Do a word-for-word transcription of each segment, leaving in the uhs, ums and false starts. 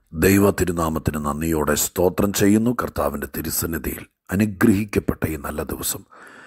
ദൈവ തിരുനാമത്തിന് നന്ദിയോടെ സ്തോത്രം ചെയ്യുന്നു. കർത്താവിൻ്റെ തിരുസന്നിധിയിൽ അനുഗ്രഹിക്കപ്പെട്ട ഈ നല്ല ദിവസം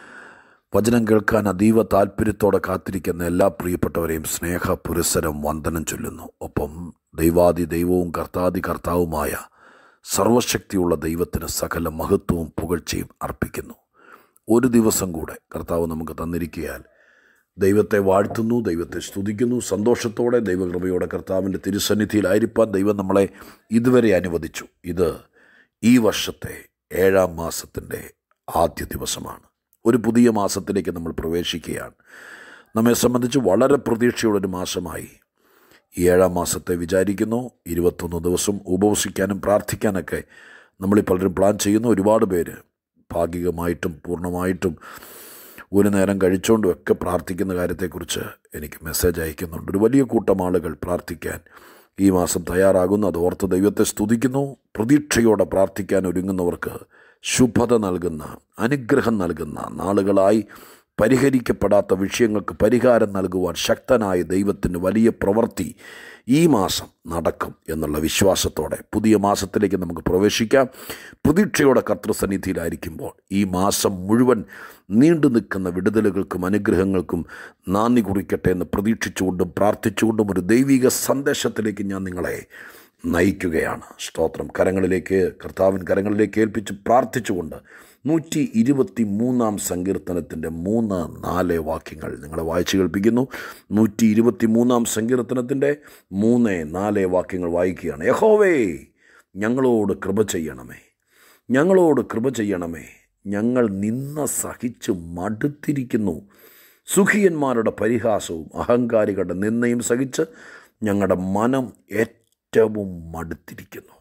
വചനം കേൾക്കാൻ അതീവ താല്പര്യത്തോടെ കാത്തിരിക്കുന്ന എല്ലാ പ്രിയപ്പെട്ടവരെയും സ്നേഹ പുരസ്സരം വന്ദനം ചൊല്ലുന്നു. ഒപ്പം ദൈവാദി ദൈവവും കർത്താദി കർത്താവുമായ സർവശക്തിയുള്ള ദൈവത്തിന് സകല മഹത്വവും പുകഴ്ചയും അർപ്പിക്കുന്നു. ഒരു ദിവസം കൂടെ കർത്താവ് നമുക്ക് തന്നിരിക്കയാൽ ദൈവത്തെ വാഴ്ത്തുന്നു, ദൈവത്തെ സ്തുതിക്കുന്നു. സന്തോഷത്തോടെ ദൈവകൃപയോടെ കർത്താവിൻ്റെ തിരുസന്നിധിയിലായിരിക്കാൻ ദൈവം നമ്മളെ ഇതുവരെ അനുവദിച്ചു. ഇത് ഈ വർഷത്തെ ഏഴാം മാസത്തിൻ്റെ ആദ്യ ദിവസമാണ്. ഒരു പുതിയ മാസത്തിലേക്ക് നമ്മൾ പ്രവേശിക്കുകയാണ്. നമ്മെ സംബന്ധിച്ച് വളരെ പ്രതീക്ഷയുള്ളൊരു മാസമായി ഈ ഏഴാം മാസത്തെ വിചാരിക്കുന്നു. ഇരുപത്തൊന്ന് ദിവസം ഉപവസിക്കാനും പ്രാർത്ഥിക്കാനൊക്കെ നമ്മളീ പലരും പ്ലാൻ ചെയ്യുന്നു. ഒരുപാട് പേര് ഭാഗികമായിട്ടും പൂർണ്ണമായിട്ടും ഒരു നേരം കഴിച്ചുകൊണ്ടും ഒക്കെ പ്രാർത്ഥിക്കുന്ന കാര്യത്തെക്കുറിച്ച് എനിക്ക് മെസ്സേജ് അയക്കുന്നുണ്ട്. ഒരു വലിയ കൂട്ടം ആളുകൾ പ്രാർത്ഥിക്കാൻ ഈ മാസം തയ്യാറാകുന്നു. അത് ഓർത്ത് ദൈവത്തെ സ്തുതിക്കുന്നു. പ്രതീക്ഷയോടെ പ്രാർത്ഥിക്കാൻ ഒരുങ്ങുന്നവർക്ക് ശുഭത നൽകുന്ന, അനുഗ്രഹം നൽകുന്ന, നാളുകളായി പരിഹരിക്കപ്പെടാത്ത വിഷയങ്ങൾക്ക് പരിഹാരം നൽകുവാൻ ശക്തനായ ദൈവത്തിൻ്റെ വലിയ പ്രവൃത്തി ഈ മാസം നടക്കും എന്നുള്ള വിശ്വാസത്തോടെ പുതിയ മാസത്തിലേക്ക് നമുക്ക് പ്രവേശിക്കാം. പ്രതീക്ഷയോടെ കർത്തൃസന്നിധിയിലായിരിക്കുമ്പോൾ ഈ മാസം മുഴുവൻ നീണ്ടു നിൽക്കുന്ന വിടുതലുകൾക്കും അനുഗ്രഹങ്ങൾക്കും നന്ദി കുറിക്കട്ടെ എന്ന് പ്രതീക്ഷിച്ചുകൊണ്ടും പ്രാർത്ഥിച്ചുകൊണ്ടും ഒരു ദൈവിക സന്ദേശത്തിലേക്ക് ഞാൻ നിങ്ങളെ നയിക്കുകയാണ്. സ്തോത്രം. കരങ്ങളിലേക്ക് കർത്താവിൻ കരങ്ങളിലേക്ക് ഏൽപ്പിച്ച് പ്രാർത്ഥിച്ചുകൊണ്ട് നൂറ്റി ഇരുപത്തി മൂന്നാം സങ്കീർത്തനത്തിൻ്റെ മൂന്ന് നാല് വാക്യങ്ങൾ നിങ്ങളെ വായിച്ചു കേൾപ്പിക്കുന്നു. നൂറ്റി ഇരുപത്തി മൂന്നാം സങ്കീർത്തനത്തിൻ്റെ മൂന്ന് നാല് വാക്യങ്ങൾ വായിക്കുകയാണ്. യഹോവേ, ഞങ്ങളോട് കൃപ ചെയ്യണമേ, ഞങ്ങളോട് കൃപ ചെയ്യണമേ. ഞങ്ങൾ നിന്ന സഹിച്ച് മടുത്തിരിക്കുന്നു. സുഖിയന്മാരുടെ പരിഹാസവും അഹങ്കാരികളുടെ നിന്നയും സഹിച്ച് ഞങ്ങളുടെ മനം ഏറ്റവും മടുത്തിരിക്കുന്നു.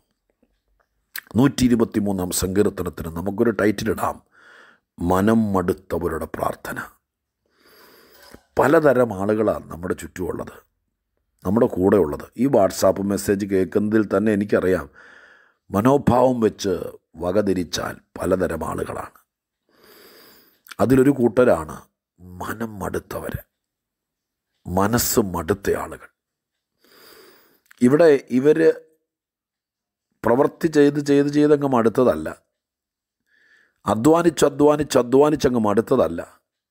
നൂറ്റി ഇരുപത്തി മൂന്നാം സങ്കീർത്തനത്തിന് നമുക്കൊരു ടൈറ്റിലിടാം, മനം മടുത്തവരുടെ പ്രാർത്ഥന. പലതരം ആളുകളാണ് നമ്മുടെ ചുറ്റുമുള്ളത്, നമ്മുടെ കൂടെ ഉള്ളത്. ഈ വാട്സാപ്പ് മെസ്സേജ് കേൾക്കുന്നതിൽ തന്നെ എനിക്കറിയാം, മനോഭാവം വെച്ച് വകതിരിച്ചാൽ പലതരം ആളുകളാണ്. അതിലൊരു കൂട്ടരാണ് മനം മടുത്തവർ, മനസ്സ് മടുത്ത ആളുകൾ. ഇവിടെ ഇവർ പ്രവൃത്തി ചെയ്ത് ചെയ്ത് ചെയ്തങ്ങ് മടുത്തതല്ല, അധ്വാനിച്ച് അധ്വാനിച്ച് അധ്വാനിച്ചങ്ങ് മടുത്തതല്ല,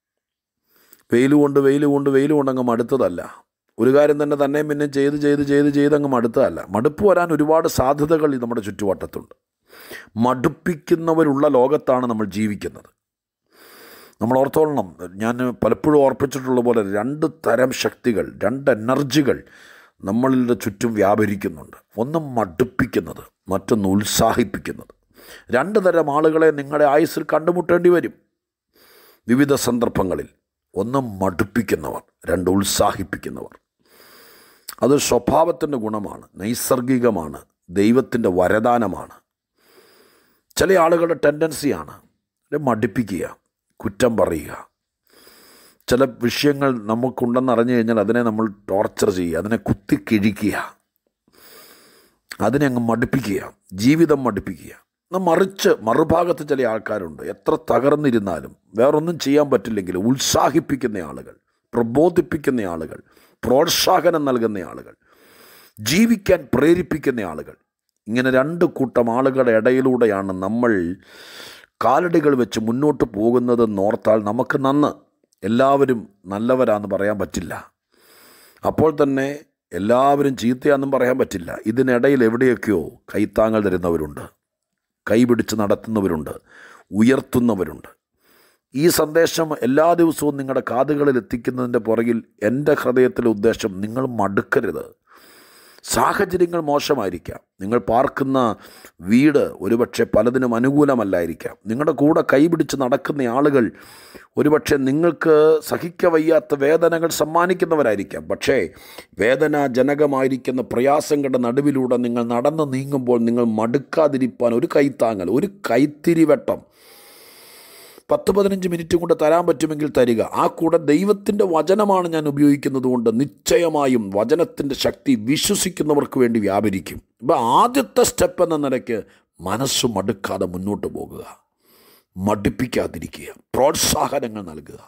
വെയിൽ കൊണ്ട് വെയിൽ കൊണ്ട് വെയിൽ കൊണ്ടങ്ങ് മടുത്തതല്ല, ഒരു കാര്യം തന്നെ തന്നെ പിന്നെ ചെയ്ത് ചെയ്ത് ചെയ്ത് ചെയ്തങ്ങ് മടുത്തതല്ല. മടുപ്പ് വരാൻ ഒരുപാട് സാധ്യതകൾ നമ്മുടെ ചുറ്റുവട്ടത്തുണ്ട്. മടുപ്പിക്കുന്നവരുള്ള ലോകത്താണ് നമ്മൾ ജീവിക്കുന്നത്. നമ്മൾ ഓർത്തോളണം, ഞാൻ പലപ്പോഴും ഓർപ്പിച്ചിട്ടുള്ള പോലെ രണ്ട് തരം ശക്തികൾ, രണ്ട് എനർജികൾ നമ്മളുടെ ചുറ്റും വ്യാപരിക്കുന്നുണ്ട്. ഒന്ന് മടുപ്പിക്കുന്നത്, മറ്റൊന്ന് ഉത്സാഹിപ്പിക്കുന്നത്. രണ്ട് തരം ആളുകളെ നിങ്ങളുടെ ആയുസ്സിൽ കണ്ടുമുട്ടേണ്ടി വരും വിവിധ സന്ദർഭങ്ങളിൽ. ഒന്ന് മടുപ്പിക്കുന്നവർ, രണ്ട് ഉത്സാഹിപ്പിക്കുന്നവർ. അത് സ്വഭാവത്തിൻ്റെ ഗുണമാണ്, നൈസർഗികമാണ്, ദൈവത്തിൻ്റെ വരദാനമാണ്. ചില ആളുകളുടെ ടെൻഡൻസിയാണ് മടുപ്പിക്കുക, കുറ്റം പറയുക. ചില വിഷയങ്ങൾ നമുക്കുണ്ടെന്ന് അറിഞ്ഞു കഴിഞ്ഞാൽ അതിനെ നമ്മൾ ടോർച്ചർ ചെയ്യുക, അതിനെ കുത്തിക്കിഴിക്കുക, അതിനെ അങ്ങ് മടുപ്പിക്കുക, ജീവിതം മടുപ്പിക്കുക. എന്നാൽ മറിച്ച് മറുഭാഗത്ത് ചില ആൾക്കാരുണ്ട്, എത്ര തകർന്നിരുന്നാലും വേറൊന്നും ചെയ്യാൻ പറ്റില്ലെങ്കിലും ഉത്സാഹിപ്പിക്കുന്ന ആളുകൾ, പ്രബോധിപ്പിക്കുന്ന ആളുകൾ, പ്രോത്സാഹനം നൽകുന്ന ആളുകൾ, ജീവിക്കാൻ പ്രേരിപ്പിക്കുന്ന ആളുകൾ. ഇങ്ങനെ രണ്ട് കൂട്ടം ആളുകളുടെ ഇടയിലൂടെയാണ് നമ്മൾ കാലടികൾ വെച്ച് മുന്നോട്ട് പോകുന്നത് നോർത്താൽ നമുക്ക് നന്ന്. എല്ലാവരും നല്ലവരാന്ന് പറയാൻ പറ്റില്ല, അപ്പോൾ തന്നെ എല്ലാവരും ചീത്തയാണെന്നും പറയാൻ പറ്റില്ല. ഇതിനിടയിൽ എവിടെയൊക്കെയോ കൈത്താങ്ങൾ തരുന്നവരുണ്ട്, കൈപിടിച്ച് നടത്തുന്നവരുണ്ട്, ഉയർത്തുന്നവരുണ്ട്. ഈ സന്ദേശം എല്ലാ ദിവസവും നിങ്ങളുടെ കാതുകളിൽ എത്തിക്കുന്നതിൻ്റെ പുറകിൽ എൻ്റെ ഹൃദയത്തിലെ ഉദ്ദേശം, നിങ്ങൾ മടുക്കരുത്. സാഹചര്യങ്ങൾ മോശമായിരിക്കാം, നിങ്ങൾ പാർക്കുന്ന വീട് ഒരുപക്ഷെ പലതിനും അനുകൂലമല്ലായിരിക്കാം, നിങ്ങളുടെ കൂടെ കൈപിടിച്ച് നടക്കുന്ന ആളുകൾ ഒരുപക്ഷെ നിങ്ങൾക്ക് സഹിക്കവയ്യാത്ത വേദനകൾ സമ്മാനിക്കുന്നവരായിരിക്കാം. പക്ഷേ വേദനാജനകമായിരിക്കുന്ന പ്രയാസങ്ങളുടെ നടുവിലൂടെ നിങ്ങൾ നടന്നു നീങ്ങുമ്പോൾ നിങ്ങൾ മടുക്കാതിരിക്കാൻ ഒരു കൈത്താങ്ങൽ, ഒരു കൈത്തിരിവട്ടം പത്ത് പതിനഞ്ച് മിനിറ്റ് കൊണ്ട് തരാൻ പറ്റുമെങ്കിൽ തരിക. ആ കൂടെ ദൈവത്തിൻ്റെ വചനമാണ് ഞാൻ ഉപയോഗിക്കുന്നത് കൊണ്ട് നിശ്ചയമായും വചനത്തിൻ്റെ ശക്തി വിശ്വസിക്കുന്നവർക്ക് വേണ്ടി വ്യാപരിക്കും. ഇപ്പം ആദ്യത്തെ സ്റ്റെപ്പ് എന്ന നിലയ്ക്ക് മനസ്സ് മടുക്കാതെ മുന്നോട്ട് പോകുക, മടുപ്പിക്കാതിരിക്കുക, പ്രോത്സാഹനങ്ങൾ നൽകുക,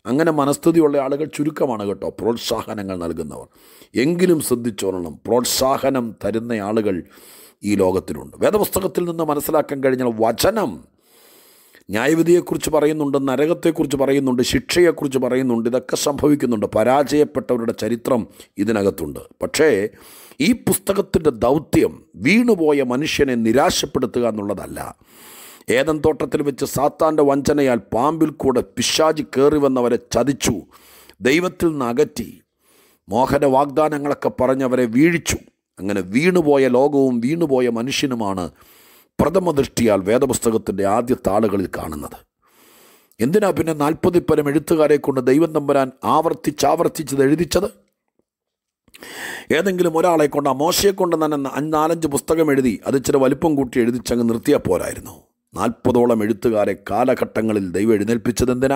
അങ്ങനെ മനസ്ഥിതിയുള്ള ആളുകൾ ചുരുക്കമാണ് കേട്ടോ, പ്രോത്സാഹനങ്ങൾ നൽകുന്നവർ. എങ്കിലും ശ്രദ്ധിച്ചോളണം, പ്രോത്സാഹനം തരുന്ന ആളുകൾ ഈ ലോകത്തിലുണ്ട്. വേദപുസ്തകത്തിൽ നിന്ന് മനസ്സിലാക്കാൻ കഴിഞ്ഞാൽ വചനം ന്യായവിധിയെക്കുറിച്ച് പറയുന്നുണ്ട്, നരകത്തെക്കുറിച്ച് പറയുന്നുണ്ട്, ശിക്ഷയെക്കുറിച്ച് പറയുന്നുണ്ട്. ഇതൊക്കെ സംഭവിക്കുന്നുണ്ട്. പരാജയപ്പെട്ടവരുടെ ചരിത്രം ഇതിനകത്തുണ്ട്. പക്ഷേ ഈ പുസ്തകത്തിൻ്റെ ദൗത്യം വീണുപോയ മനുഷ്യനെ നിരാശപ്പെടുത്തുക എന്നുള്ളതല്ല. ഏദൻ തോട്ടത്തിൽ വെച്ച് സാത്താൻ്റെ വഞ്ചനയാൽ പാമ്പിൽ കൂടെ പിശാചി കയറി വന്നവരെ ചതിച്ചു, ദൈവത്തിൽ നിന്ന് അകറ്റി, മോഹന വാഗ്ദാനങ്ങളൊക്കെ പറഞ്ഞവരെ വീഴിച്ചു. അങ്ങനെ വീണുപോയ ലോകവും വീണുപോയ മനുഷ്യനുമാണ് പ്രഥമ ദൃഷ്ടിയാൽ വേദപുസ്തകത്തിൻ്റെ ആദ്യ താളുകളിൽ കാണുന്നത്. എന്തിനാ പിന്നെ നാൽപ്പതിൽ പരം എഴുത്തുകാരെ കൊണ്ട് ദൈവം തമ്പുരാൻ ആവർത്തിച്ചാവർത്തിച്ചത് എഴുതിച്ചത്? ഏതെങ്കിലും ഒരാളെ കൊണ്ട്, ആ മോശയെ കൊണ്ട് തന്നെ നാലഞ്ച് പുസ്തകം എഴുതി അത് ഇച്ചിരി വലിപ്പം കൂട്ടി എഴുതിച്ചങ്ങ് നിർത്തിയാൽ പോരായിരുന്നു. നാൽപ്പതോളം എഴുത്തുകാരെ കാലഘട്ടങ്ങളിൽ ദൈവം എഴുന്നേൽപ്പിച്ചത് എന്തിനാ?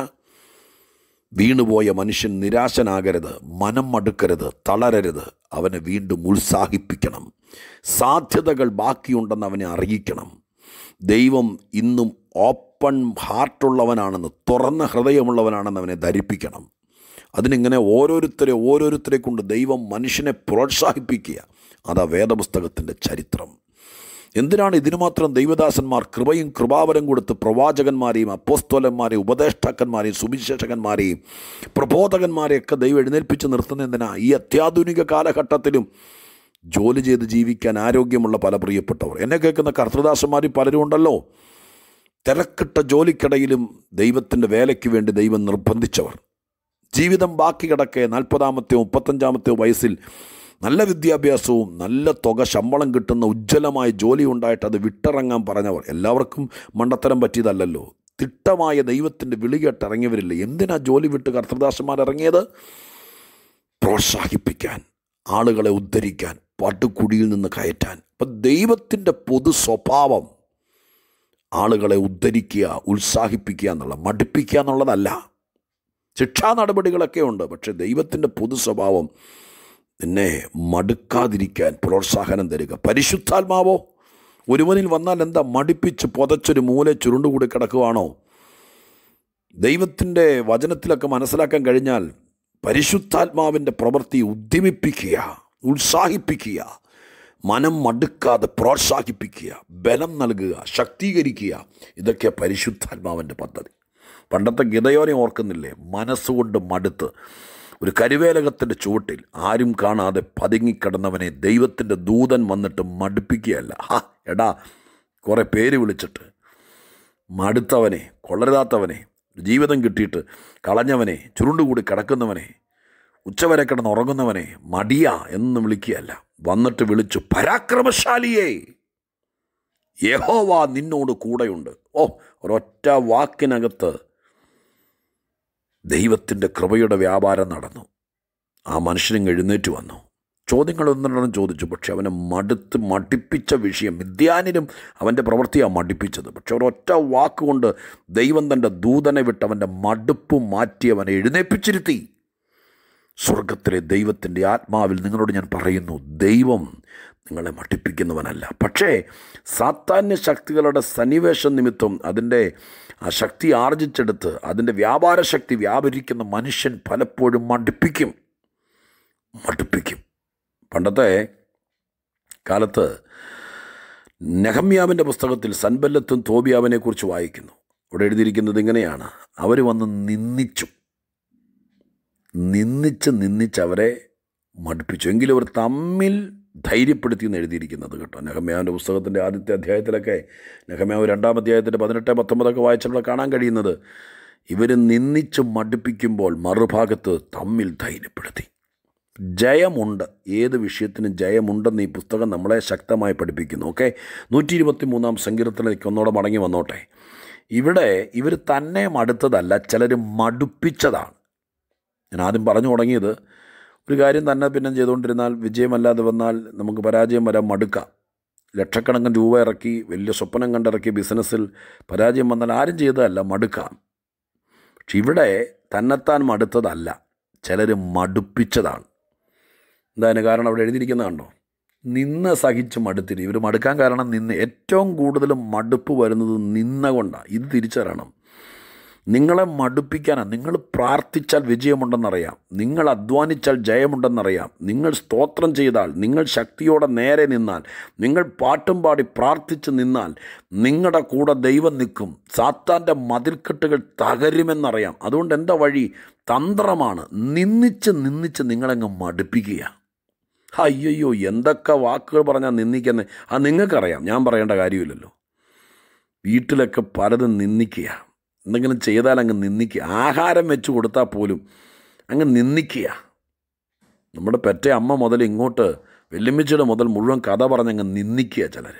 വീണുപോയ മനുഷ്യൻ നിരാശനാകരുത്, മനം മടുക്കരുത്, തളരരുത്. അവനെ വീണ്ടും ഉത്സാഹിപ്പിക്കണം. സാധ്യതകൾ ബാക്കിയുണ്ടെന്ന് അവനെ അറിയിക്കണം. ദൈവം ഇന്നും ഓപ്പൺ ഹാർട്ടുള്ളവനാണെന്ന്, തുറന്ന ഹൃദയമുള്ളവനാണെന്ന് അവനെ ധരിപ്പിക്കണം. അതിനിങ്ങനെ ഓരോരുത്തരെ ഓരോരുത്തരെ കൊണ്ട് ദൈവം മനുഷ്യനെ പ്രോത്സാഹിപ്പിക്കുക. അതാ വേദപുസ്തകത്തിൻ്റെ ചരിത്രം. എന്തിനാണ് ഇതിനു മാത്രം ദൈവദാസന്മാർ കൃപയും കൃപാവരം കൊടുത്ത് പ്രവാചകന്മാരെയും അപ്പോസ്തലന്മാരെയും ഉപദേഷ്ടാക്കന്മാരെയും സുവിശേഷകന്മാരെയും പ്രബോധകന്മാരെയൊക്കെ ദൈവം എഴുന്നേൽപ്പിച്ച് നിർത്തുന്നതെന്തിനാ? ഈ അത്യാധുനിക കാലഘട്ടത്തിലും ജോലി ചെയ്ത് ജീവിക്കാൻ ആരോഗ്യമുള്ള പല പ്രിയപ്പെട്ടവർ, എന്നെ കേൾക്കുന്ന കർത്തൃദാസന്മാർ പലരും ഉണ്ടല്ലോ. തിരക്കിട്ട ജോലിക്കിടയിലും ദൈവത്തിൻ്റെ വേലയ്ക്ക് വേണ്ടി ദൈവം നിർബന്ധിച്ചവർ. ജീവിതം ബാക്കി കിടക്കെ നാൽപ്പതാമത്തെയോ മുപ്പത്തഞ്ചാമത്തെയോ വയസ്സിൽ നല്ല വിദ്യാഭ്യാസവും നല്ല തുക ശമ്പളം കിട്ടുന്ന ഉജ്ജ്വലമായ ജോലി ഉണ്ടായിട്ട് അത് വിട്ടിറങ്ങാൻ പറഞ്ഞവർ. എല്ലാവർക്കും മണ്ടത്തരം പറ്റിയതല്ലല്ലോ. തിട്ടമായ ദൈവത്തിൻ്റെ വിളി കേട്ടിറങ്ങിയവരില്ല. എന്തിനാ ജോലി വിട്ട് കർത്തൃദാസന്മാർ ഇറങ്ങിയത്? പ്രോത്സാഹിപ്പിക്കാൻ, ആളുകളെ ഉദ്ധരിക്കാൻ, പട്ടുകുടിയിൽ നിന്ന് കയറ്റാൻ. അപ്പം ദൈവത്തിൻ്റെ പൊതു സ്വഭാവം ആളുകളെ ഉദ്ധരിക്കുക, ഉത്സാഹിപ്പിക്കുക എന്നുള്ള, മടുപ്പിക്കുക എന്നുള്ളതല്ല. ശിക്ഷാ നടപടികളൊക്കെ ഉണ്ട്, പക്ഷെ ദൈവത്തിൻ്റെ പൊതു സ്വഭാവം നിന്നെ മടുക്കാതിരിക്കാൻ പ്രോത്സാഹനം തരിക. പരിശുദ്ധാത്മാവോ ഒരുവനിൽ വന്നാൽ എന്താ? മടിപ്പിച്ച് പുതച്ചൊരു മൂല ചുരുണ്ടുകൂടി കിടക്കുവാണോ? ദൈവത്തിൻ്റെ വചനത്തിലൊക്കെ മനസ്സിലാക്കാൻ കഴിഞ്ഞാൽ പരിശുദ്ധാത്മാവിൻ്റെ പ്രവൃത്തി ഉദ്യമിപ്പിക്കുക, ഉത്സാഹിപ്പിക്കുക, മനം മടുക്കാതെ പ്രോത്സാഹിപ്പിക്കുക, ബലം നൽകുക, ശക്തീകരിക്കുക. ഇതൊക്കെ പരിശുദ്ധാത്മാവിൻ്റെ പദ്ധതി. പണ്ടത്തെ ഗിദയോനെ ഓർക്കുന്നില്ലേ? മനസ്സുകൊണ്ട് മടുത്ത് ഒരു കരുവേലകത്തിൻ്റെ ചുവട്ടിൽ ആരും കാണാതെ പതുങ്ങിക്കിടന്നവനെ ദൈവത്തിൻ്റെ ദൂതൻ വന്നിട്ട് മടുപ്പിക്കുകയല്ല. ഹാ എടാ, കുറേ പേര് വിളിച്ചിട്ട് മടുത്തവനെ, കൊള്ളരുതാത്തവനെ, ജീവിതം കിട്ടിയിട്ട് കളഞ്ഞവനെ, ചുരുണ്ടുകൂടി കിടക്കുന്നവനെ, ഉച്ചവരെ കിടന്ന് ഉറങ്ങുന്നവനെ മടിയ എന്ന് വിളിക്കുകയല്ല. വന്നിട്ട് വിളിച്ചു, പരാക്രമശാലിയേ, യഹോവ നിന്നോട് കൂടെയുണ്ട്. ഓ, ഒരൊറ്റ വാക്കിനകത്ത് ദൈവത്തിൻ്റെ കൃപയുടെ വ്യാപാരം നടന്നു. ആ മനുഷ്യനും എഴുന്നേറ്റ് വന്നു. ചോദ്യങ്ങളൊന്നും ചോദിച്ചു, പക്ഷെ അവനെ മടുത്ത് മടിപ്പിച്ച വിഷയം, മിദ്യാനിനും അവൻ്റെ പ്രവൃത്തിയാണ് മടിപ്പിച്ചത്. പക്ഷെ ഒരൊറ്റ വാക്കുകൊണ്ട് ദൈവം തൻ്റെ ദൂതനെ വിട്ട് അവൻ്റെ മടുപ്പ് മാറ്റി അവനെ എഴുന്നേൽപ്പിച്ചിരുത്തി. സ്വർഗത്തിലെ ദൈവത്തിൻ്റെ ആത്മാവിൽ നിങ്ങളോട് ഞാൻ പറയുന്നു, ദൈവം നിങ്ങളെ മടിപ്പിക്കുന്നവനല്ല. പക്ഷേ സാത്താന്യ ശക്തികളുടെ സന്നിവേശ നിമിത്തം അതിൻ്റെ ആ ശക്തി ആർജിച്ചെടുത്ത് അതിൻ്റെ വ്യാപാര ശക്തി വ്യാപരിക്കുന്ന മനുഷ്യൻ പലപ്പോഴും മടുപ്പിക്കും മടുപ്പിക്കും പണ്ടത്തെ കാലത്ത് നെഹമ്യാവിൻ്റെ പുസ്തകത്തിൽ സൻബല്ലത്തും തോബിയാവിനെക്കുറിച്ച് വായിക്കുന്നു. ഇവിടെ എഴുതിയിരിക്കുന്നത് ഇങ്ങനെയാണ്: അവർ വന്ന് നിന്ദിച്ചു നിന്ദിച്ച് നിന്ദിച്ച് അവരെ മടുപ്പിച്ചു, എങ്കിലും അവർ തമ്മിൽ ധൈര്യപ്പെടുത്തി എന്ന് എഴുതിയിരിക്കുന്നത് കേട്ടോ. നെഹമ്യാവിൻ്റെ പുസ്തകത്തിൻ്റെ ആദ്യത്തെ അധ്യായത്തിലൊക്കെ, നെഹമ്യാവ് രണ്ടാം അധ്യായത്തിൻ്റെ പതിനെട്ട് പത്തൊമ്പതൊക്കെ വായിച്ചപ്പോൾ കാണാൻ കഴിയുന്നത്, ഇവർ നിന്ദിച്ച് മടുപ്പിക്കുമ്പോൾ മറുഭാഗത്ത് തമ്മിൽ ധൈര്യപ്പെടുത്തി. ജയമുണ്ട്, ഏത് വിഷയത്തിനും ജയമുണ്ടെന്ന് ഈ പുസ്തകം നമ്മളെ ശക്തമായി പഠിപ്പിക്കുന്നു. ഓക്കെ, നൂറ്റി ഇരുപത്തി മൂന്നാം സങ്കീർത്തനത്തിലേക്ക് ഒന്നോടെ മടങ്ങി വന്നോട്ടെ. ഇവിടെ ഇവർ തന്നെ മടുത്തതല്ല, ചിലർ മടുപ്പിച്ചതാണ്. ഞാൻ ആദ്യം പറഞ്ഞു തുടങ്ങിയത്, ഒരു കാര്യം തന്നെ പിന്നെ ചെയ്തുകൊണ്ടിരുന്നാൽ വിജയമല്ലാതെ വന്നാൽ നമുക്ക് പരാജയം വരാൻ മടുക്കാം. ലക്ഷക്കണക്കിന് രൂപ ഇറക്കി വലിയ സ്വപ്നം കണ്ടിറക്കി ബിസിനസ്സിൽ പരാജയം വന്നാൽ ആരും ചെയ്തതല്ല, മടുക്കാം. പക്ഷെ ഇവിടെ തന്നെത്താൻ മടുത്തതല്ല, ചിലർ മടുപ്പിച്ചതാണ്. എന്താണ് കാരണം? അവിടെ എഴുതിയിരിക്കുന്നത് കണ്ടോ? നിന്ന് സഹിച്ച് മടുത്തിരി. ഇവർ മടുക്കാൻ കാരണം നിന്ന്. ഏറ്റവും കൂടുതൽ മടുപ്പ് വരുന്നത് നിന്ന കൊണ്ടാണ്. ഇത് തിരിച്ചറിയണം. നിങ്ങളെ മടുപ്പിക്കാനാണ്. നിങ്ങൾ പ്രാർത്ഥിച്ചാൽ വിജയമുണ്ടെന്നറിയാം, നിങ്ങൾ അധ്വാനിച്ചാൽ ജയമുണ്ടെന്നറിയാം, നിങ്ങൾ സ്തോത്രം ചെയ്താൽ, നിങ്ങൾ ശക്തിയോടെ നേരെ നിന്നാൽ, നിങ്ങൾ പാട്ടും പാടി പ്രാർത്ഥിച്ച് നിന്നാൽ നിങ്ങളുടെ കൂടെ ദൈവം നിൽക്കും. സാത്താൻ്റെ മതിൽക്കെട്ടുകൾ തകരുമെന്നറിയാം. അതുകൊണ്ട് എന്താ വഴി? തന്ത്രമാണ്. നിന്ദിച്ച് നിന്ദിച്ച് നിങ്ങളങ്ങ് മടുപ്പിക്കുക. അയ്യോ, എന്തൊക്കെ വാക്കുകൾ പറഞ്ഞാൽ നിന്ദിക്കുന്നത് അത് നിങ്ങൾക്കറിയാം, ഞാൻ പറയേണ്ട കാര്യമില്ലല്ലോ. വീട്ടിലൊക്കെ പലതും നിന്ദിക്കുക, എന്തെങ്കിലും ചെയ്താൽ അങ്ങ് നിന്ദിക്കുക. ആഹാരം വെച്ച് കൊടുത്താൽ പോലും അങ്ങ് നിന്ദിക്കുക. നമ്മുടെ പെറ്റ അമ്മ മുതൽ ഇങ്ങോട്ട് വെല്ലുമിച്ചിയുടെ മുതൽ മുഴുവൻ കഥ പറഞ്ഞങ്ങ് നിന്ദിക്കുക ചിലർ.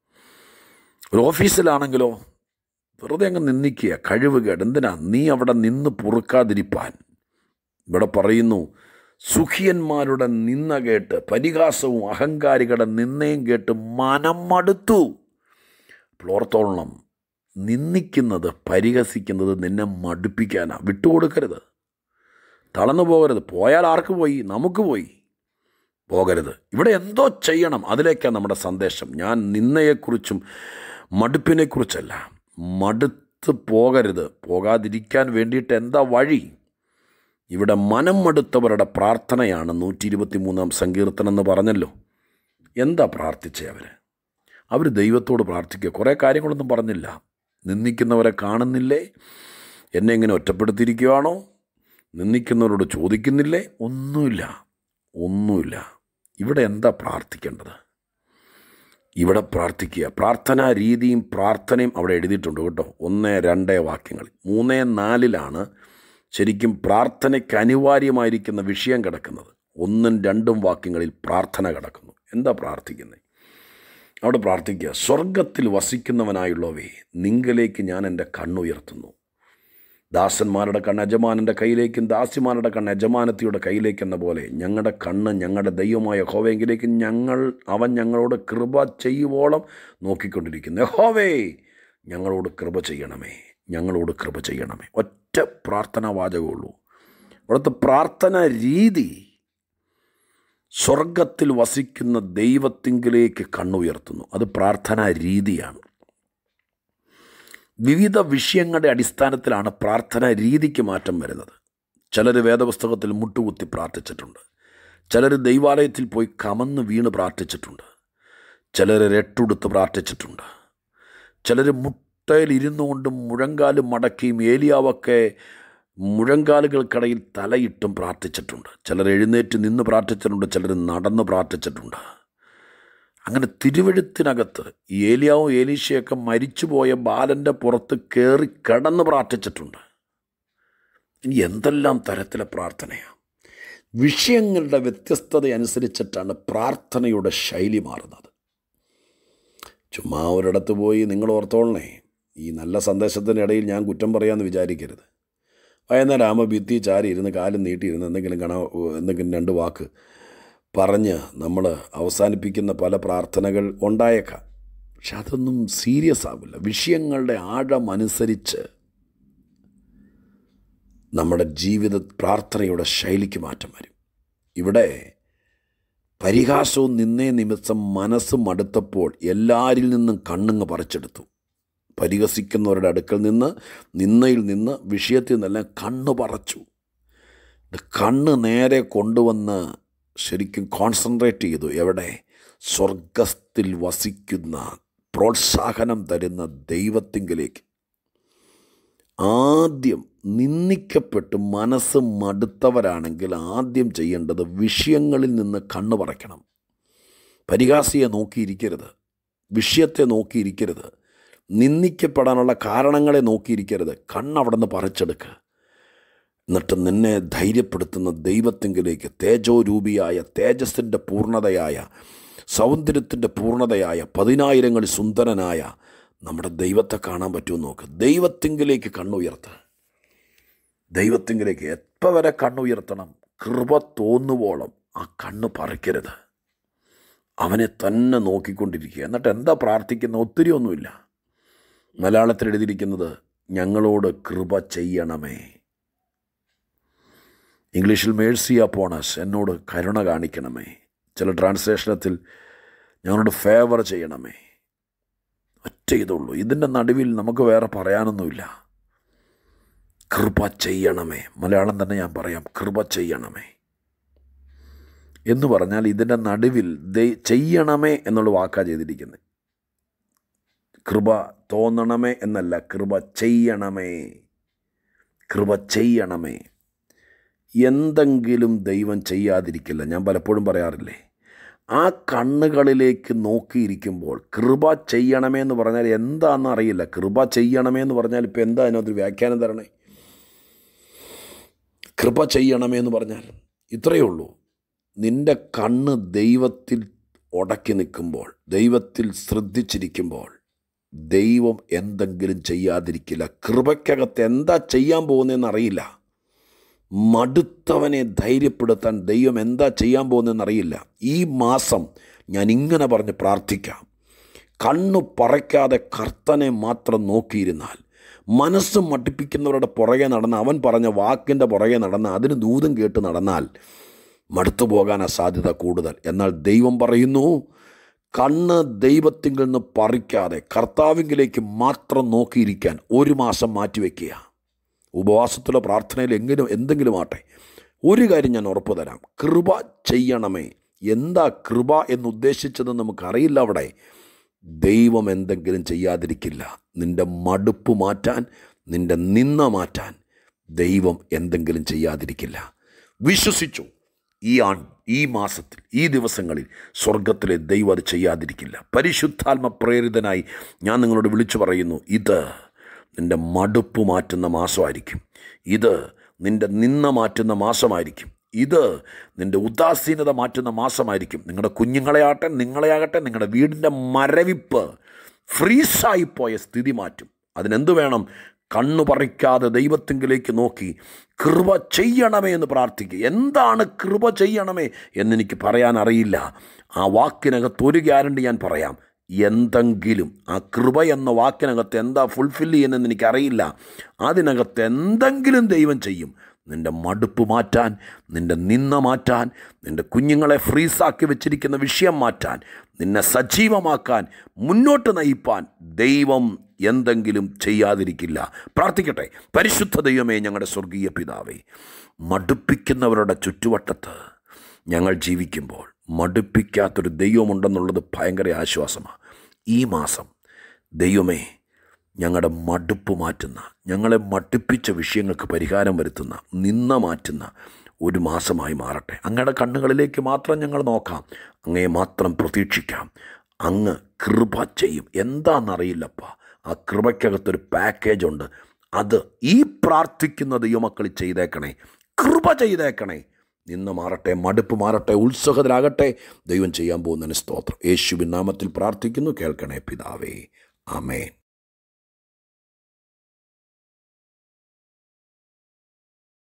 ഒരു ഓഫീസിലാണെങ്കിലോ വെറുതെ അങ്ങ് നിന്ദിക്കുക. കഴിവുകേട്. എന്തിനാ? നീ അവിടെ നിന്ന് പൊറുക്കാതിരിപ്പാൻ. ഇവിടെ പറയുന്നു, സുഖിയന്മാരുടെ നിന്ന കേട്ട്, പരിഹാസവും അഹങ്കാരികളുടെ നിന്നയും കേട്ട് മനം മടുത്തു. ഓർത്തോളണം, നിന്ദിക്കുന്നത്, പരിഹസിക്കുന്നത് നിന്നെ മടുപ്പിക്കാനാണ്. വിട്ടുകൊടുക്കരുത്, തളർന്നു പോകരുത്. പോയാൽ ആർക്ക് പോയി? നമുക്ക് പോയി. പോകരുത്. ഇവിടെ എന്തോ ചെയ്യണം, അതിലേക്കാണ് നമ്മുടെ സന്ദേശം. ഞാൻ നിന്നയെക്കുറിച്ചും മടുപ്പിനെക്കുറിച്ചല്ല. മടുത്ത് പോകരുത്. പോകാതിരിക്കാൻ വേണ്ടിയിട്ട് എന്താ വഴി? ഇവിടെ മനം മടുത്തവരുടെ പ്രാർത്ഥനയാണ് നൂറ്റി ഇരുപത്തി മൂന്നാം സങ്കീർത്തനം എന്ന് പറഞ്ഞല്ലോ. എന്താ പ്രാർത്ഥിച്ചേ അവർ? അവർ ദൈവത്തോട് പ്രാർത്ഥിക്കുക. കുറേ കാര്യങ്ങളൊന്നും പറഞ്ഞില്ല. നിന്ദിക്കുന്നവരെ കാണുന്നില്ലേ? എന്നെ ഇങ്ങനെ ഒറ്റപ്പെടുത്തിയിരിക്കുകയാണോ? നിന്ദിക്കുന്നവരോട് ചോദിക്കുന്നില്ലേ? ഒന്നുമില്ല, ഒന്നുമില്ല. ഇവിടെ എന്താ പ്രാർത്ഥിക്കേണ്ടത്? ഇവിടെ പ്രാർത്ഥിക്കുക. പ്രാർത്ഥനാ രീതിയും പ്രാർത്ഥനയും അവിടെ എഴുതിയിട്ടുണ്ട് കേട്ടോ. ഒന്ന് രണ്ട് വാക്യങ്ങൾ. മൂന്ന് നാലിലാണ് ശരിക്കും പ്രാർത്ഥനയ്ക്ക് അനിവാര്യമായിരിക്കുന്ന വിഷയം കിടക്കുന്നത്. ഒന്നും രണ്ടും വാക്യങ്ങളിൽ പ്രാർത്ഥന കിടക്കുന്നു. എന്താ പ്രാർത്ഥിക്കുന്നത്? അവിടെ പ്രാർത്ഥിക്കുക, സ്വർഗത്തിൽ വസിക്കുന്നവനായുള്ളവേ, നിങ്കലേക്ക് ഞാൻ എൻ്റെ കണ്ണുയർത്തുന്നു. ദാസന്മാരുടെ കണ്ണ് യജമാനൻ്റെ കയ്യിലേക്കും ദാസിമാരുടെ കണ്ണ് യജമാനത്തിയുടെ കയ്യിലേക്കെന്ന പോലെ ഞങ്ങളുടെ കണ്ണ് ഞങ്ങളുടെ ദൈവമായ യഹോവയെങ്കിലേക്ക് ഞങ്ങൾ അവൻ ഞങ്ങളോട് കൃപ ചെയ്യുവോളം നോക്കിക്കൊണ്ടിരിക്കുന്നു. യഹോവേ, ഞങ്ങളോട് കൃപ ചെയ്യണമേ, ഞങ്ങളോട് കൃപ ചെയ്യണമേ. ഒറ്റ പ്രാർത്ഥനാ വാചകമുള്ളൂ. അവിടുത്തെ പ്രാർത്ഥന രീതി സ്വർഗത്തിൽ വസിക്കുന്ന ദൈവത്തിങ്കിലേക്ക് കണ്ണുയർത്തുന്നു. അത് പ്രാർത്ഥനാ രീതിയാണ്. വിവിധ വിഷയങ്ങളുടെ അടിസ്ഥാനത്തിലാണ് പ്രാർത്ഥനാ രീതിക്ക് മാറ്റം വരുന്നത്. ചിലർ വേദപുസ്തകത്തിൽ മുട്ടുകുത്തി പ്രാർത്ഥിച്ചിട്ടുണ്ട്. ചിലർ ദൈവാലയത്തിൽ പോയി കമന്ന് വീണ് പ്രാർത്ഥിച്ചിട്ടുണ്ട്. ചിലർ രട്ടുടുത്ത് പ്രാർത്ഥിച്ചിട്ടുണ്ട്. ചിലർ മുട്ടയിൽ ഇരുന്നു കൊണ്ടും മുഴങ്കാലും മടക്കിയും ഏലിയാവൊക്കെ മുഴങ്കാലുകൾക്കിടയിൽ തലയിട്ടും പ്രാർത്ഥിച്ചിട്ടുണ്ട്. ചിലർ എഴുന്നേറ്റ് നിന്ന് പ്രാർത്ഥിച്ചിട്ടുണ്ട്. ചിലർ നടന്ന് പ്രാർത്ഥിച്ചിട്ടുണ്ട്. അങ്ങനെ തിരുവെഴുത്തിനകത്ത് ഏലിയാവും ഏലീശയൊക്കെ മരിച്ചുപോയ ബാലൻ്റെ പുറത്ത് കയറി കിടന്ന് പ്രാർത്ഥിച്ചിട്ടുണ്ട്. ഇനി എന്തെല്ലാം തരത്തിലെ പ്രാർത്ഥനയാണ്. വിഷയങ്ങളുടെ വ്യത്യസ്തത അനുസരിച്ചിട്ടാണ് പ്രാർത്ഥനയുടെ ശൈലി മാറുന്നത്. ചുമ്മാ ഒരിടത്ത് പോയി നിങ്ങൾ ഓർത്തോളണേ, ഈ നല്ല സന്ദേശത്തിൻ്റെ ഇടയിൽ ഞാൻ കുറ്റം പറയാമെന്ന് വിചാരിക്കരുത്. വൈകുന്നേരം ആകുമ്പോൾ ഭിത്തി ചാരി ഇരുന്ന് കാലും നീട്ടിയിരുന്ന് എന്തെങ്കിലും കാണാൻ എന്തെങ്കിലും രണ്ട് വാക്ക് പറഞ്ഞ് നമ്മൾ അവസാനിപ്പിക്കുന്ന പല പ്രാർത്ഥനകൾ ഉണ്ടായേക്കാം. പക്ഷെ അതൊന്നും സീരിയസ് ആവില്ല. വിഷയങ്ങളുടെ ആഴം അനുസരിച്ച് നമ്മുടെ ജീവിത പ്രാർത്ഥനയുടെ ശൈലിക്ക് മാറ്റം വരും. ഇവിടെ പരിഹാസവും നിന്നേ നിമിത്തം മനസ്സ് മടുത്തപ്പോൾ എല്ലാവരിൽ നിന്നും കണ്ണുങ്ങ് പറിച്ചെടുത്തു. പരിഹസിക്കുന്നവരുടെ അടുക്കൽ നിന്ന്, നിന്നയിൽ നിന്ന്, വിഷയത്തിൽ നിന്നെല്ലാം കണ്ണ് പറിച്ചു. കണ്ണ് നേരെ കൊണ്ടുവന്ന് ശരിക്കും കോൺസെൻട്രേറ്റ് ചെയ്തു. എവിടെ? സ്വർഗത്തിൽ വസിക്കുന്ന, പ്രോത്സാഹനം തരുന്ന ദൈവത്തിങ്കിലേക്ക്. ആദ്യം നിന്ദിക്കപ്പെട്ട് മനസ്സ് മടുത്തവരാണെങ്കിൽ ആദ്യം ചെയ്യേണ്ടത് വിഷയങ്ങളിൽ നിന്ന് കണ്ണ് പറിക്കണം. പരിഹാസിയെ നോക്കിയിരിക്കരുത്, വിഷയത്തെ നോക്കിയിരിക്കരുത്, നിന്ദിക്കപ്പെടാനുള്ള കാരണങ്ങളെ നോക്കിയിരിക്കരുത്. കണ്ണവിടെ നിന്ന് പറിച്ചെടുക്കുക. എന്നിട്ട് നിന്നെ ധൈര്യപ്പെടുത്തുന്ന ദൈവത്തിങ്കിലേക്ക്, തേജോരൂപിയായ, തേജസ്സിൻ്റെ പൂർണ്ണതയായ, സൗന്ദര്യത്തിൻ്റെ പൂർണ്ണതയായ, പതിനായിരങ്ങളിൽ സുന്ദരനായ നമ്മുടെ ദൈവത്തെ കാണാൻ പറ്റുമെന്ന് നോക്ക്. ദൈവത്തിങ്കിലേക്ക് കണ്ണുയർത്തുക. ദൈവത്തിങ്കിലേക്ക് എപ്പോൾ വരെ കണ്ണുയർത്തണം? കൃപ തോന്നുവോളം ആ കണ്ണ് പറിക്കരുത്. അവനെ തന്നെ നോക്കിക്കൊണ്ടിരിക്കുക. എന്നിട്ട് എന്താ പ്രാർത്ഥിക്കുന്നത്? ഒത്തിരി ഒന്നുമില്ല. മലയാളത്തിൽ എഴുതിയിരിക്കുന്നത് ഞങ്ങളോട് കൃപ ചെയ്യണമേ. ഇംഗ്ലീഷിൽ മേഴ്സി അപ്പോൺ us, എന്നോട് കരുണ കാണിക്കണമേ. ചില ട്രാൻസ്ലേഷനത്തിൽ ഞങ്ങളോട് ഫേവർ ചെയ്യണമേ. ഒറ്റ ഇതുള്ളൂ. ഇതിൻ്റെ നടുവിൽ നമുക്ക് വേറെ പറയാനൊന്നുമില്ല. കൃപ ചെയ്യണമേ. മലയാളം തന്നെ ഞാൻ പറയാം, കൃപ ചെയ്യണമേ എന്ന് പറഞ്ഞാൽ ഇതിൻ്റെ നടുവിൽ ദൈ ചെയ്യണമേ എന്നുള്ള വാക്കാണ് ചെയ്തിരിക്കുന്നത്. കൃപ തോന്നണമേ എന്നല്ല, കൃപ ചെയ്യണമേ. കൃപ ചെയ്യണമേ. എന്തെങ്കിലും ദൈവം ചെയ്യാതിരിക്കില്ല. ഞാൻ പലപ്പോഴും പറയാറില്ലേ, ആ കണ്ണുകളിലേക്ക് നോക്കിയിരിക്കുമ്പോൾ കൃപ ചെയ്യണമേ എന്ന് പറഞ്ഞാൽ എന്താണെന്ന് അറിയില്ല. കൃപ ചെയ്യണമേ എന്ന് പറഞ്ഞാൽ ഇപ്പം എന്താ അതിനകത്തൊരു വ്യാഖ്യാനം തരണേ? കൃപ ചെയ്യണമേ എന്ന് പറഞ്ഞാൽ ഇത്രയേ ഉള്ളൂ. നിൻ്റെ കണ്ണ് ദൈവത്തിൽ ഉടക്കി നിൽക്കുമ്പോൾ, ദൈവത്തിൽ ശ്രദ്ധിച്ചിരിക്കുമ്പോൾ ദൈവം എന്തെങ്കിലും ചെയ്യാതിരിക്കില്ല. കൃപയ്ക്കകത്ത് എന്താ ചെയ്യാൻ പോകുന്നതെന്ന് അറിയില്ല. മടുത്തവനെ ധൈര്യപ്പെടുത്താൻ ദൈവം എന്താ ചെയ്യാൻ പോകുന്നതെന്ന് അറിയില്ല. ഈ മാസം ഞാൻ ഇങ്ങനെ പറഞ്ഞ് പ്രാർത്ഥിക്കാം, കണ്ണു പറയ്ക്കാതെ കർത്തനെ മാത്രം നോക്കിയിരുന്നാൽ, മനസ്സ് മടുപ്പിക്കുന്നവരുടെ പുറകെ നടന്ന്, അവൻ പറഞ്ഞ വാക്കിൻ്റെ പുറകെ നടന്ന് അതിന് ദൂതം കേട്ട് നടന്നാൽ മടുത്തു പോകാനാണ് സാധ്യത കൂടുതൽ. എന്നാൽ ദൈവം പറയുന്നു, കണ്ണ് ദൈവത്തിങ്കിൽ നിന്ന് പറിക്കാതെ കർത്താവിങ്കിലേക്ക് മാത്രം നോക്കിയിരിക്കാൻ ഒരു മാസം മാറ്റിവെക്കുക. ഉപവാസത്തിലോ പ്രാർത്ഥനയിലോ എങ്കിലും എന്തെങ്കിലും ആട്ടെ, ഒരു കാര്യം ഞാൻ ഉറപ്പ് തരാം, കൃപ ചെയ്യണമേ. എന്താ കൃപ എന്നുദ്ദേശിച്ചതെന്ന് നമുക്കറിയില്ല. അവിടെ ദൈവം എന്തെങ്കിലും ചെയ്യാതിരിക്കില്ല. നിൻ്റെ മടുപ്പ് മാറ്റാൻ, നിൻ്റെ നിന്ന മാറ്റാൻ ദൈവം എന്തെങ്കിലും ചെയ്യാതിരിക്കില്ല. വിശ്വസിച്ചു. ഈ ആൺ ഈ മാസത്തിൽ ഈ ദിവസങ്ങളിൽ സ്വർഗത്തിലെ ദൈവം അത് ചെയ്യാതിരിക്കില്ല. പരിശുദ്ധാത്മ പ്രേരിതനായി ഞാൻ നിങ്ങളോട് വിളിച്ചു പറയുന്നു, ഇത് നിൻ്റെ മടുപ്പ് മാറ്റുന്ന മാസമായിരിക്കും. ഇത് നിൻ്റെ നിന്ന മാറ്റുന്ന മാസമായിരിക്കും. ഇത് നിൻ്റെ ഉദാസീനത മാറ്റുന്ന മാസമായിരിക്കും. നിങ്ങളുടെ കുഞ്ഞുങ്ങളെയാകട്ടെ, നിങ്ങളെയാകട്ടെ, നിങ്ങളുടെ വീടിൻ്റെ മരവിപ്പ്, ഫ്രീസായിപ്പോയ സ്ഥിതി മാറ്റും. അതിനെന്ത് വേണം? കണ്ണു പറിക്കാതെ ദൈവത്തിങ്കിലേക്ക് നോക്കി കൃപ ചെയ്യണമേ എന്ന് പ്രാർത്ഥിക്കുക. എന്താണ് കൃപ ചെയ്യണമേ എന്നെനിക്ക് പറയാൻ അറിയില്ല. ആ വാക്കിനകത്ത് ഒരു ഗ്യാരണ്ടി ഞാൻ പറയാം, എന്തെങ്കിലും ആ കൃപ എന്ന വാക്കിനകത്ത് എന്താ ഫുൾഫിൽ ചെയ്യുന്നതെന്ന് എനിക്കറിയില്ല. അതിനകത്ത് എന്തെങ്കിലും ദൈവം ചെയ്യും. നിൻ്റെ മടുപ്പ് മാറ്റാൻ, നിൻ്റെ നിന്ന മാറ്റാൻ, നിൻ്റെ കുഞ്ഞുങ്ങളെ ഫ്രീസാക്കി വെച്ചിരിക്കുന്ന വിഷയം മാറ്റാൻ, നിന്നെ സജീവമാക്കാൻ, മുന്നോട്ട് നയിപ്പാൻ ദൈവം എന്തെങ്കിലും ചെയ്യാതിരിക്കില്ല. പ്രാർത്ഥിക്കട്ടെ. പരിശുദ്ധ ദൈവമേ, ഞങ്ങളുടെ സ്വർഗീയ പിതാവേ, മടുപ്പിക്കുന്നവരുടെ ചുറ്റുവട്ടത്ത് ഞങ്ങൾ ജീവിക്കുമ്പോൾ മടുപ്പിക്കാത്തൊരു ദൈവമുണ്ടെന്നുള്ളത് ഭയങ്കര ആശ്വാസമാണ്. ഈ മാസം ദൈവമേ, ഞങ്ങളുടെ മടുപ്പ് മാറ്റുന്ന, ഞങ്ങളെ മടുപ്പിച്ച വിഷയങ്ങൾക്ക് പരിഹാരം വരുത്തുന്ന, നിന്ന മാറ്റുന്ന ഒരു മാസമായി മാറട്ടെ. അങ്ങയുടെ കണ്ണുകളിലേക്ക് മാത്രം ഞങ്ങൾ നോക്കാം, അങ്ങയെ മാത്രം പ്രതീക്ഷിക്കാം. അങ്ങ് കൃപ ചെയ്യും. എന്താണെന്നറിയില്ലപ്പാ. ആ കൃപയ്ക്കകത്തൊരു പാക്കേജ് ഉണ്ട്. അത് ഈ പ്രാർത്ഥിക്കുന്ന ദൈവമക്കൾ ചെയ്തേക്കണേ. കൃപ ചെയ്തേക്കണേ. നിന്ന് മാറട്ടെ, മടുപ്പ് മാറട്ടെ, ഉത്സുകരാകട്ടെ. ദൈവം ചെയ്യാൻ പോകുന്നതിന് സ്തോത്രം. യേശുവിൻ നാമത്തിൽ പ്രാർത്ഥിക്കുന്നു. കേൾക്കണേ പിതാവേ. ആമേൻ.